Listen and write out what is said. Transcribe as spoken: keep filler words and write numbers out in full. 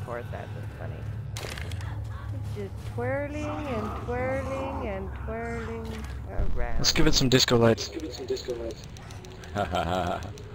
course, that was funny. Just twirling and twirling and twirling around. Let's give it some disco lights. Ha ha ha.